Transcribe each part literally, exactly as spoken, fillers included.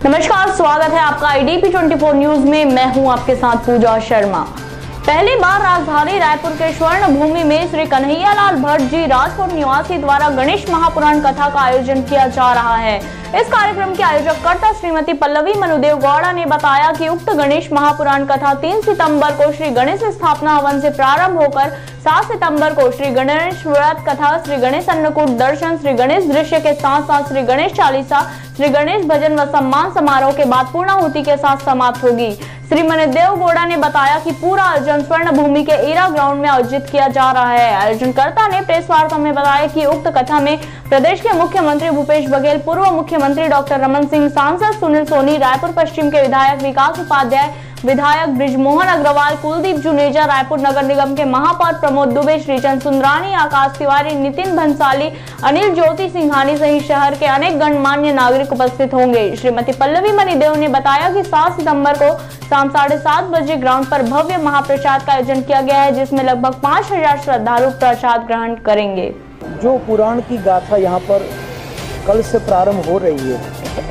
नमस्कार, स्वागत है आपका आई डी पी चौबीस न्यूज में। मैं हूं आपके साथ पूजा शर्मा। पहली बार राजधानी रायपुर के स्वर्ण भूमि में श्री कन्हैयालाल भट्ट जी राजकोट निवासी द्वारा गणेश महापुराण कथा का आयोजन किया जा रहा है। इस कार्यक्रम की आयोजककर्ता श्रीमती पल्लवी मनुदेव गौड़ा ने बताया कि उक्त गणेश महापुराण कथा तीन सितंबर को श्री गणेश स्थापना हवन से प्रारंभ होकर सात सितंबर को श्री गणेश व्रत कथा, श्री गणेश अन्नकूट दर्शन, श्री गणेश दृश्य के साथ साथ श्री गणेश चालीसा, श्री गणेश भजन व सम्मान समारोह के बाद पूर्णाहुति के साथ समाप्त होगी। श्री मनुदेव गौड़ा ने बताया कि पूरा आयोजन स्वर्ण भूमि के ईरा ग्राउंड में आयोजित किया जा रहा है। आयोजनकर्ता ने प्रेस वार्ता में बताया कि उक्त कथा में प्रदेश के मुख्यमंत्री भूपेश बघेल, पूर्व मुख्यमंत्री डॉक्टर रमन सिंह, सांसद सुनील सोनी, रायपुर पश्चिम के विधायक विकास उपाध्याय, विधायक ब्रिजमोहन अग्रवाल, कुलदीप जुनेजा, रायपुर नगर निगम के महापौर प्रमोद दुबे, श्रीचंद सुंदरानी, आकाश तिवारी, नितिन भंसाली, अनिल ज्योति सिंघानी सहित शहर के अनेक गणमान्य नागरिक उपस्थित होंगे। श्रीमती पल्लवी मनुदेव ने बताया कि सात सितंबर को शाम साढ़े सात बजे ग्राउंड पर भव्य महाप्रसाद का आयोजन किया गया है, जिसमें लगभग पाँच हजार श्रद्धालु प्रसाद ग्रहण करेंगे। जो पुराण की गाथा यहाँ पर कल से प्रारंभ हो रही है,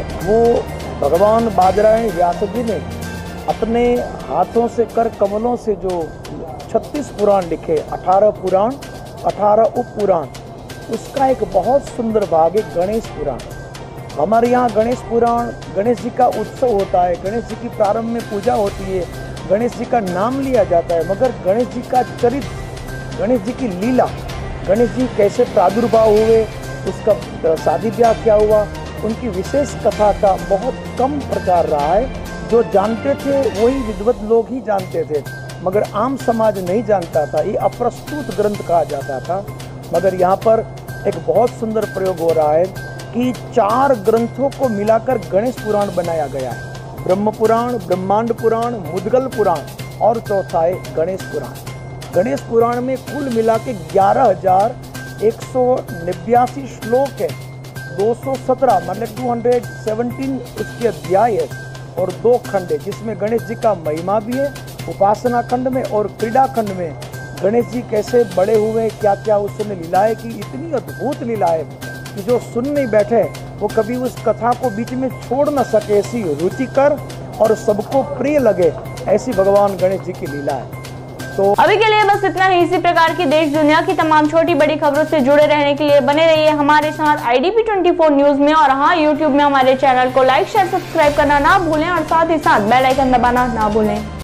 वो भगवान बादरायण व्यास जी ने अपने हाथों से कर कमलों से जो छत्तीस पुराण लिखे, अठारह पुराण, अठारह उप पुराण, उसका एक बहुत सुंदर भाग है गणेश पुराण। हमारे यहाँ गणेश पुराण, गणेश जी का उत्सव होता है, गणेश जी की प्रारंभ में पूजा होती है, गणेश जी का नाम लिया जाता है, मगर गणेश जी का चरित्र, गणेश जी की लीला, गणेश जी कैसे प्रादुर्भाव हुए, उसका शादी ब्याह क्या हुआ, उनकी विशेष कथा का बहुत कम प्रचार रहा है। जो जानते थे वही विद्वत लोग ही जानते थे, मगर आम समाज नहीं जानता था। ये अप्रस्तुत ग्रंथ कहा जाता था, मगर यहाँ पर एक बहुत सुंदर प्रयोग हो रहा है कि चार ग्रंथों को मिलाकर गणेश पुराण बनाया गया है। ब्रह्म पुराण, ब्रह्मांड पुराण, मुद्गल पुराण और चौथा है गणेश पुराण। गणेश पुराण में कुल मिला के ग्यारह हजार एक सौ नब्यासी श्लोक है, दो सौ सत्रह मतलब दो सौ सत्रह उसके अध्याय है और दो खंड है, जिसमें गणेश जी का महिमा भी है। उपासना खंड में और क्रीड़ा खंड में गणेश जी कैसे बड़े हुए, क्या क्या उसने लीलाएं की, इतनी अद्भुत लीलाएं कि जो सुन नहीं बैठे वो कभी उस कथा को बीच में छोड़ न सके। ऐसी रुचिकर और सबको प्रिय लगे, ऐसी भगवान गणेश जी की लीला है। तो अभी के लिए बस इतना ही। इसी प्रकार की देश दुनिया की तमाम छोटी बड़ी खबरों से जुड़े रहने के लिए बने रहिए हमारे साथ आई डी पी चौबीस न्यूज में। और हाँ, यूट्यूब में हमारे चैनल को लाइक शेयर सब्सक्राइब करना ना भूलें और साथ ही साथ बेल आइकन दबाना ना भूलें।